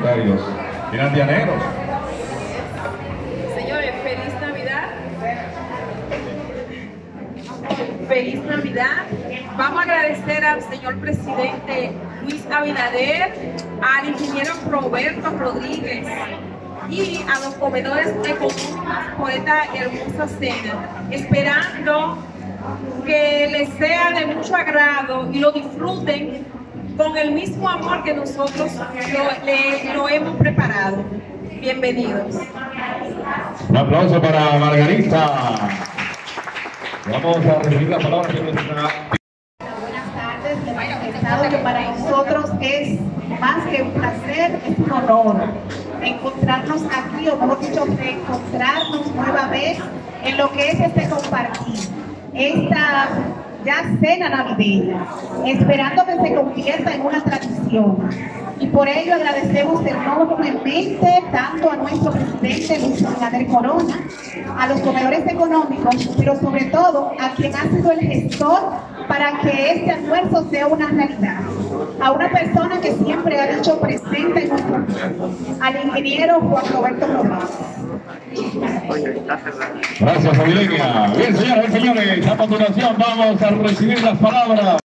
comentarios finaldianeros. Señores, feliz Navidad. Feliz Navidad. Vamos a agradecer al señor presidente Luis Abinader, al ingeniero Roberto Rodríguez y a los comedores económicos por esta hermosa cena, esperando que les sea de mucho agrado y lo disfruten con el mismo amor que nosotros lo hemos preparado. Bienvenidos. Un aplauso para Margarita. Vamos a recibir la palabra de nuestra... Buenas tardes, les he manifestado que para nosotros es más que un placer, es un honor encontrarnos aquí, o mejor dicho, reencontrarnos nueva vez en lo que es este compartir, esta ya cena navideña, esperando que se convierta en una tradición. Y por ello agradecemos enormemente tanto a nuestro presidente Luis Abinader Corona, a los comedores económicos, pero sobre todo a quien ha sido el gestor para que este almuerzo sea una realidad. A una persona que siempre ha dicho presente en nuestro tiempo, al ingeniero Juan Roberto Rodríguez. Gracias, Avileña. Bien, señoras y señores, a continuación vamos a recibir las palabras.